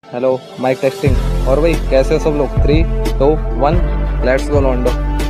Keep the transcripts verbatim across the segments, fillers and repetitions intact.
Hello mic testing. और भाई कैसे हो सब लोग? Three two one let's go लोंडो।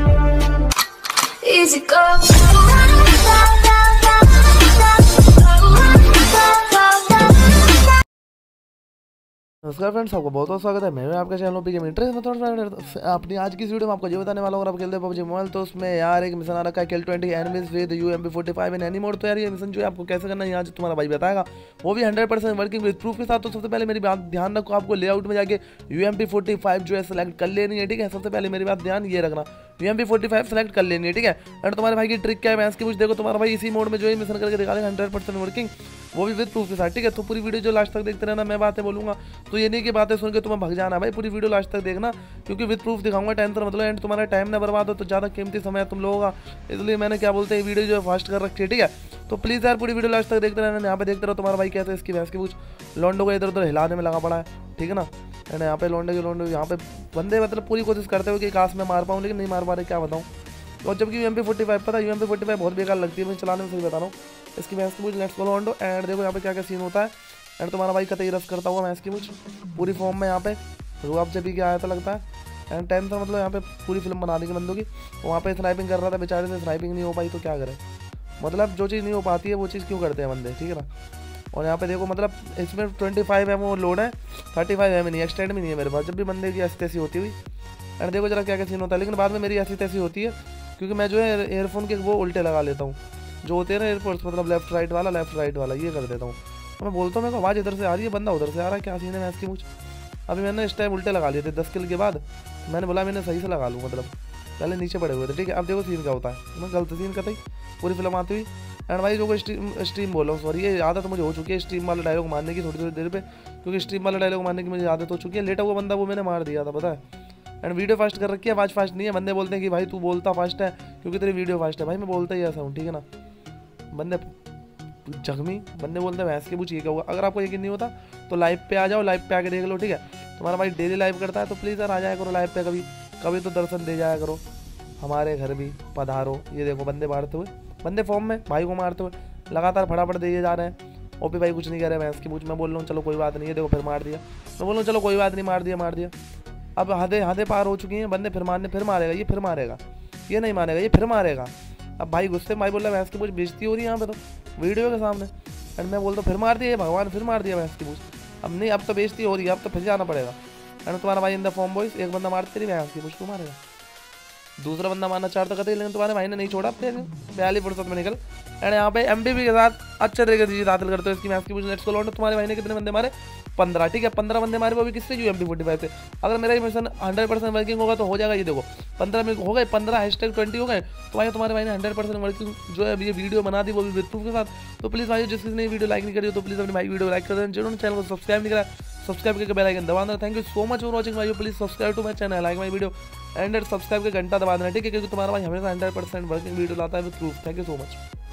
नमस्कार फ्रेंड्स, आपको बहुत बहुत स्वागत है। मैं हूं आपका चैनल पीके इंटरेस्ट में थोड़ा अपनी आज की इस वीडियो में आपको ये बताने वाला हूँ। आप खेलते हैं पबजी मोबाइल, तो उसमें यार एक मिशन आ रखा है kill twenty enemies with U M P forty five in any mode. तो यार ये मिशन जो है आपको कैसे करना है आज तुम्हारा भाई बताएगा, वो भी hundred percent working with proof के साथ। तो सबसे पहले मेरी बात ध्यान रखो, आपको लेआउट में जाके U M P forty five जो है सेलेक्ट कर लेनी है, ठीक है। सबसे पहले मेरी बात ध्यान ये रखना, U M P forty five select कर लेनी है, ठीक है। एंड तुम्हारे भाई की ट्रिक क्या है मैं इसकी कुछ देखो, तुम्हारा भाई इसी मोड में जो है मिशन करके दिखा देगा हंड्रेड परसेंट वर्किंग, वो भी विद प्रूफ के साथ, ठीक है। तो पूरी वीडियो जो लास्ट तक देखते रहना, मैं बातें बोलूंगा तो ये नहीं कि बातें सुन के तुम्हें भग जाना भाई, पूरी वीडियो लास्ट तक देखना क्योंकि विद प्रूफ दिखाऊंगा। टेंशन मतलब एंड तुम्हारा टाइम ना बर्बाद हो, तो ज़्यादा कीमती समय है तुम लोगों का, इसलिए मैंने क्या बोलते हैं वीडियो जो है फास्ट कर रखी है, ठीक है। तो प्लीज़ यार पूरी वीडियो लास्ट तक देखते रहना। यहाँ पे देखते रहो तुम्हारा भाई कैसे इसकी भैंस की कुछ लोंडो को इधर उधर हिलाने में लगा पड़ा है, ठीक है ना। एंड यहाँ पे लोंडो के लोंडो यहाँ पे बंदे मतलब पूरी कोशिश करते हो कि काश में मार पाऊँ, लेकिन नहीं मार पा रहे, क्या बताऊँ। और जबकि U M P forty five पता है U M P forty five बहुत बेकार लगती है, मैं चलाने में सही बता रहा हूँ। इसकी मैच की मुझे लेट्स गो लोंडो। एंड देखो यहाँ पे क्या क्या सीन होता है। एंड तुम्हारा भाई कतई रस करता हुआ मैच की मुझ पूरी फॉर्म में यहाँ पे रुआब से भी क्या आया था लगता है। एंड टेंथ मतलब यहाँ पे पूरी फिल्म बना दी बंदों की। वहाँ पे स्नाइपिंग कर रहा था बेचारे से, स्नाइपिंग नहीं हो पाई तो क्या करें, मतलब जो चीज़ नहीं हो पाती है वो चीज़ क्यों करते हैं बंदे, ठीक है ना। और यहाँ पे देखो मतलब इसमें ट्वेंटी फाइव एम वो लोड है, थर्टी फाइव एम नहीं, एक्सटेंड भी नहीं है मेरे पास। जब भी बंदे की ऐसी तैसी होती हुई एंड देखो जरा क्या क्या सीन होता है, लेकिन बाद में मेरी ऐसी तैसी होती है क्योंकि मैं जो है एयरफोन के वो उल्टे लगा लेता हूँ, जो होते हैं ना एयरपोर्ट्स, मतलब लेफ्ट राइट वाला लेफ्ट राइट वाला ये कर देता हूँ। तो मैं बोलता हूँ मेरे को आवाज़ इधर से आ रही है, बंदा उधर से आ रहा है, क्या सीन है मैं इसकी मुझ। अभी मैंने इस टाइम उल्टे लगा लिए थे दस किल के बाद, मैंने बोला मैंने सही से लगा लूँ, मतलब पहले नीचे पड़े हुए थे, ठीक है। अब देखो सीन क्या होता है, मैं गलत सीन करता ही पूरी फिल्म आती हुई। एंड भाई जो को स्ट्रीम स्ट्रीम बोल रहा हूँ, सॉरी ये आदत मुझे हो चुकी है स्ट्रीम वाला डायलॉग मारने की थोड़ी थोड़ी देर पे, क्योंकि स्ट्रीम वाला डायलॉग मारने की मुझे आदत हो चुकी है। लेटा हुआ बंदा वो मैंने मार दिया था पता है। एंड वीडियो फास्ट कर रखी है, आवाज़ फास्ट नहीं है। बंदे बोलते हैं कि भाई तू बोलता फास्ट है क्योंकि तेरी वीडियो फास्ट है, भाई मैं बोलता ही ऐसा हूँ, ठीक है ना। बंदे जख्मी बंदे बोलते हैं भैंस के पूछ ये क्या हुआ। अगर आपको यकीन नहीं होता तो लाइव पे आ जाओ, लाइव पे आके देख लो, ठीक है। तुम्हारा भाई डेली लाइव करता है तो प्लीज़ यार आ जाया करो लाइव पे, कभी कभी तो दर्शन दे जाया करो, हमारे घर भी पधारो। ये देखो बंदे मारते हुए, बंदे फॉर्म में भाई को मारते हुए लगातार फटाफट दिए जा रहे हैं। ओपी भाई कुछ नहीं कह रहे भैंस की पूछ, मैं बोल रहा हूँ चलो कोई बात नहीं है, देखो फिर मार दिया, मैं बोल रहा हूँ चलो कोई बात नहीं, मार दिया मार दिया। अब हदे हदे पार हो चुकी हैं, बंदे फिर मारने, फिर मारेगा ये, फिर मारेगा ये, नहीं मारेगा ये, फिर मारेगा। अब भाई गुस्से में भाई बोल रहा है भैंस की पूछ बेइज्जती हो रही है यहाँ पे तो वीडियो के सामने। एंड मैं बोलता हूँ फिर मार दिया भगवान, फिर मार दिया भैंस की पूछ। अब नहीं, अब तो बेइज्जती हो रही है, अब तो फिर जाना पड़ेगा। एंड तुम्हारा भाई इन द फॉर्म बॉयज, एक बंदा मारते रही भैंस की पूछ को मारेगा, दूसरा बंदा मारना चाहता कहते, लेकिन तुम्हारे भाई ने नहीं छोड़ा, पहली फुर्सत में निकल। एंड यहाँ पे एम के साथ अच्छे तरीके से जीत हासिल करते हो इसकी मैच की पूछ लेट्स गो लोंडो। तुम्हारे भाई ने कितने बंदे मारे? पंद्रह, ठीक है। पंद्रह बंदे मारे, वो भी किससे? U M P forty five से। अगर मेरा ये मिशन हंड्रेड परसेंट वर्किंग होगा तो हो जाएगा, ये देखो पंद्रह में हो गए, पंद्रह हैश टैग ट्वेंटी हो गए। तो भाई तुम्हारे भाई ने हंड्रेड परसेंट वर्किंग जो है ये वीडियो बना दी, वो भी विद प्रूफ के साथ। तो प्लीज़ भाई जिस किसी ने वीडियो लाइक नहीं करी हो तो प्लीज़ अपनी भाई वीडियो लाइक कर देना, जिन्होंने चैनल को सब्सक्राइब नहीं करा सब्सक्राइब करके बेल आइकन दबा देना। Thank you so much for watching भाई, please subscribe to my channel, like my video and subscribe के घंटा दबा देना, ठीक है, क्योंकि तुम्हारा भाई हमेशा हंड्रेड परसेंट वर्किंग वीडियो लाता है with proof. Thank you so much.